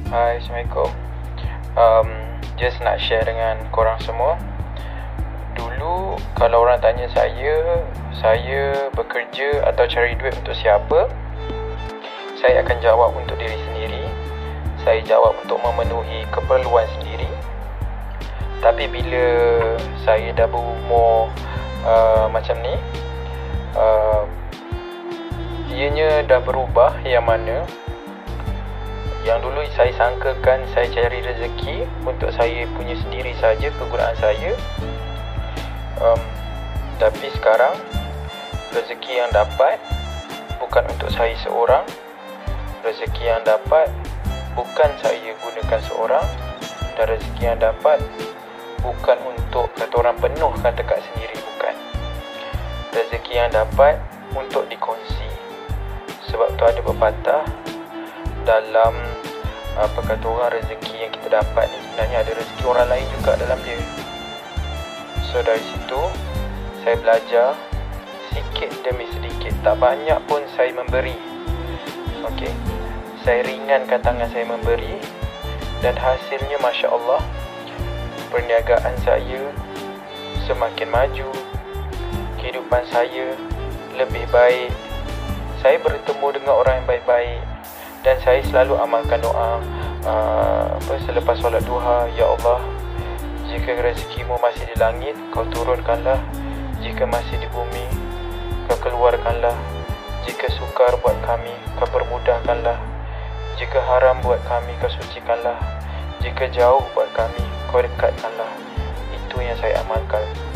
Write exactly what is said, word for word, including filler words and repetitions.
Hai, Assalamualaikum. um, Just nak share dengan korang semua. Dulu kalau orang tanya saya Saya bekerja atau cari duit untuk siapa, saya akan jawab untuk diri sendiri. Saya jawab untuk memenuhi keperluan sendiri. Tapi bila saya dah berumur uh, macam ni, uh, ianya dah berubah. Yang mana yang dulu saya sangkakan saya cari rezeki untuk saya punya sendiri saja, kegunaan saya. um, Tapi sekarang rezeki yang dapat bukan untuk saya seorang. Rezeki yang dapat bukan saya gunakan seorang. Dan rezeki yang dapat bukan untuk kata orang penuhkan dekat sendiri, bukan. Rezeki yang dapat untuk dikongsi. Sebab tu ada pepatah dalam apa kata orang, rezeki yang kita dapat ni sebenarnya ada rezeki orang lain juga dalam dia. So dari situ saya belajar sikit demi sedikit, tak banyak pun saya memberi. Okey, saya ringankan tangan saya memberi, dan hasilnya Masya Allah, perniagaan saya semakin maju, kehidupan saya lebih baik. Saya bertemu dengan orang yang baik-baik, dan saya selalu amalkan doa uh, apa selepas solat duha, Ya Allah, jika rezekimu masih di langit, kau turunkanlah. Jika masih di bumi, kau keluarkanlah. Jika sukar buat kami, kau permudahkanlah. Jika haram buat kami, kau sucikanlah. Jika jauh buat kami, kau dekatkanlah. Itu yang saya amalkan.